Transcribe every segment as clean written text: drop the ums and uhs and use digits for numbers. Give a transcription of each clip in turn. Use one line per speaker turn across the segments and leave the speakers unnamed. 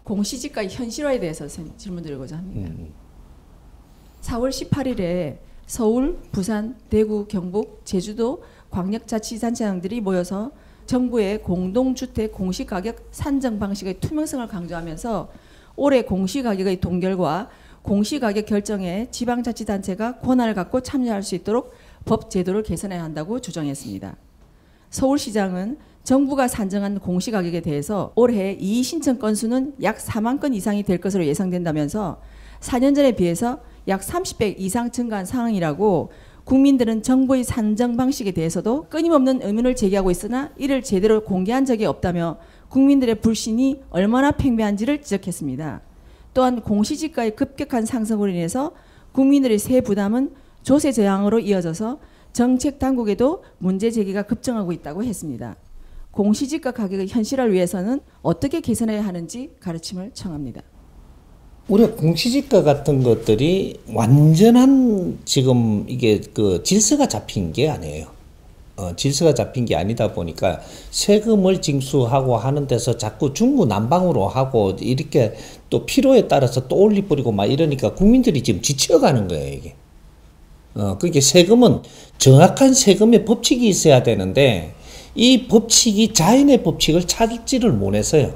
공시지가 현실화에 대해서 질문드리고자 합니다. 4월 18일에 서울, 부산, 대구, 경북, 제주도 광역자치단체장들이 모여서 정부의 공동주택 공시가격 산정 방식의 투명성을 강조하면서 올해 공시가격의 동결과 공시가격 결정에 지방자치단체가 권한을 갖고 참여할 수 있도록 법 제도를 개선해야 한다고 주장했습니다. 서울시장은 정부가 산정한 공시가격에 대해서 올해 이의 신청 건수는 약 4만 건 이상이 될 것으로 예상된다면서 4년 전에 비해서 약 30배 이상 증가한 상황이라고 국민들은 정부의 산정 방식에 대해서도 끊임없는 의문을 제기하고 있으나 이를 제대로 공개한 적이 없다며 국민들의 불신이 얼마나 팽배한지를 지적했습니다. 또한 공시지가의 급격한 상승으로 인해서 국민들의 세 부담은 조세 저항으로 이어져서 정책 당국에도 문제 제기가 급증하고 있다고 했습니다. 공시지가 가격의 현실화를 위해서는 어떻게 개선해야 하는지 가르침을 청합니다.
우리가 공시지가 같은 것들이 완전한 지금 이게 그 질서가 잡힌 게 아니에요. 질서가 잡힌 게 아니다 보니까 세금을 징수하고 하는 데서 자꾸 중구난방으로 하고 이렇게 또 필요에 따라서 또 올리버리고 막 이러니까 국민들이 지금 지쳐가는 거예요, 이게. 그러니까 세금은 정확한 세금의 법칙이 있어야 되는데 이 법칙이 자연의 법칙을 찾지를 못해서요.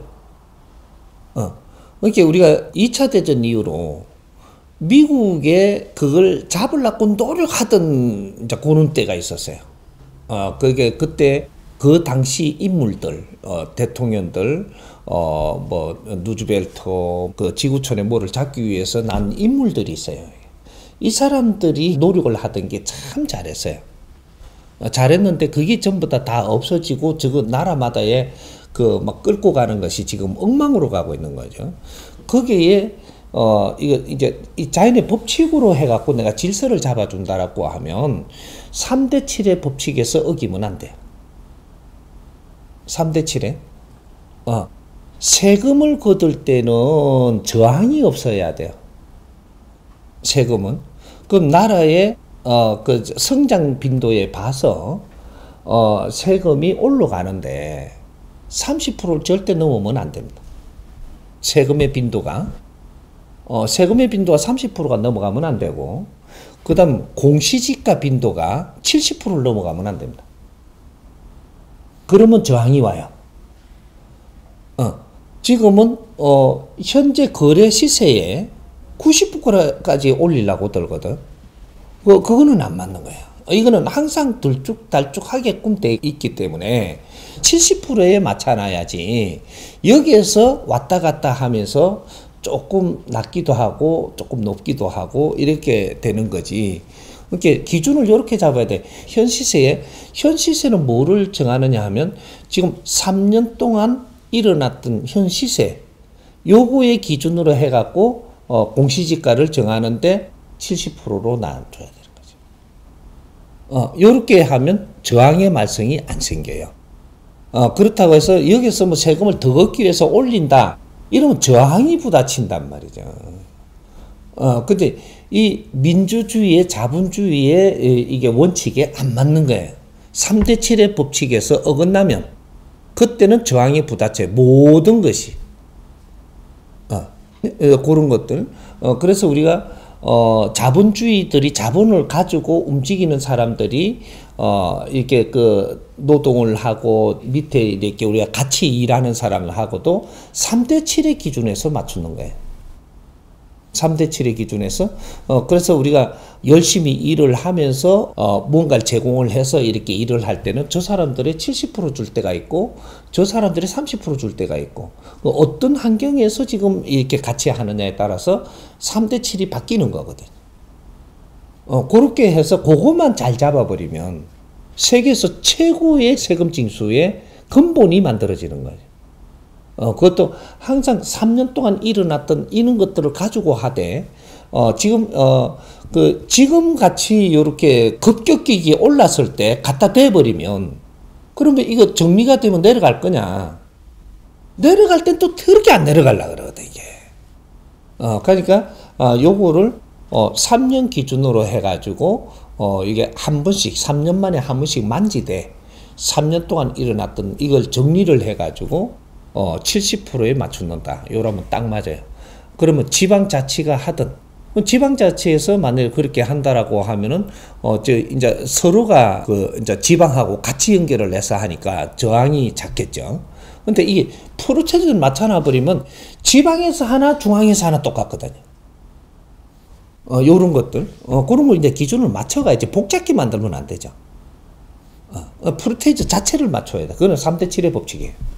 그러니까 우리가 2차 대전 이후로 미국에 그걸 잡으려고 노력하던 이제 그런 때가 있었어요. 그게 그때 그 당시 인물들, 대통령들, 뭐 누즈벨트, 그 지구촌에 뭐를 잡기 위해서 난 인물들이 있어요. 이 사람들이 노력을 하던 게 참 잘했어요. 잘했는데 그게 전부 다 없어지고 저거 나라마다의 그 막 끌고 가는 것이 지금 엉망으로 가고 있는 거죠. 거기에 이거 이제 이 자연의 법칙으로 해갖고 내가 질서를 잡아준다라고 하면 3대 7의 법칙에서 어기면 안 돼요. 3대 7에 세금을 거둘 때는 저항이 없어야 돼요. 세금은 그럼 나라의 그 성장 빈도에 봐서 세금이 올라가는데 30%를 절대 넘으면 안 됩니다. 세금의 빈도가 세금의 빈도가 30%가 넘어가면 안 되고 그 다음 공시지가 빈도가 70%를 넘어가면 안 됩니다. 그러면 저항이 와요. 지금은 현재 거래 시세에 90%까지 올리려고 들거든. 그거는 안 맞는 거예요. 이거는 항상 들쭉달쭉하게끔 돼 있기 때문에 70%에 맞춰놔야지 여기에서 왔다 갔다 하면서 조금 낮기도 하고 조금 높기도 하고 이렇게 되는 거지. 이렇게 기준을 이렇게 잡아야 돼. 현 시세는 뭐를 정하느냐 하면 지금 3년 동안 일어났던 현 시세 요거의 기준으로 해갖고 공시지가를 정하는데 70%로 놔줘야 되는 거죠. 요렇게 하면 저항의 말썽이 안 생겨요. 그렇다고 해서 여기서 뭐 세금을 더 걷기 위해서 올린다 이러면 저항이 부딪힌단 말이죠. 근데 이 민주주의의 자본주의의 이게 원칙에 안 맞는 거예요. 3대 7의 법칙에서 어긋나면 그때는 저항이 부딪혀요. 모든 것이. 그런 것들. 그래서 우리가 자본주의들이 자본을 가지고 움직이는 사람들이 이렇게 그 노동을 하고 밑에 이렇게 우리가 같이 일하는 사람을 하고도 3대 7의 기준에서 맞추는 거예요. 3대 7의 기준에서 그래서 우리가 열심히 일을 하면서 뭔가를 제공을 해서 이렇게 일을 할 때는 저 사람들의 70% 줄 때가 있고 저 사람들의 30% 줄 때가 있고 어떤 환경에서 지금 이렇게 같이 하느냐에 따라서 3대 7이 바뀌는 거거든. 그렇게 해서 그것만 잘 잡아버리면 세계에서 최고의 세금 징수의 근본이 만들어지는 거예요. 그것도 항상 3년 동안 일어났던 이런 것들을 가지고 하되, 지금 같이 요렇게 급격히 올랐을 때 갖다 대버리면, 그러면 이거 정리가 되면 내려갈 거냐? 내려갈 땐 또 더럽게 안 내려가려고 그러거든, 이게. 그러니까, 요거를, 3년 기준으로 해가지고, 이게 한 번씩, 3년 만에 한 번씩 만지되, 3년 동안 일어났던 이걸 정리를 해가지고, 70%에 맞춘다. 요러면 딱 맞아요. 그러면 지방자치가 하든, 지방자치에서 만약에 그렇게 한다라고 하면은, 이제 서로가 이제 지방하고 같이 연결을 해서 하니까 저항이 작겠죠. 근데 이게 프로테이즈를 맞춰놔버리면 지방에서 하나, 중앙에서 하나 똑같거든요. 요런 것들. 그런 걸 이제 기준을 맞춰가야지 복잡하게 만들면 안 되죠. 프로테이즈 자체를 맞춰야 돼. 그거는 3대 7의 법칙이에요.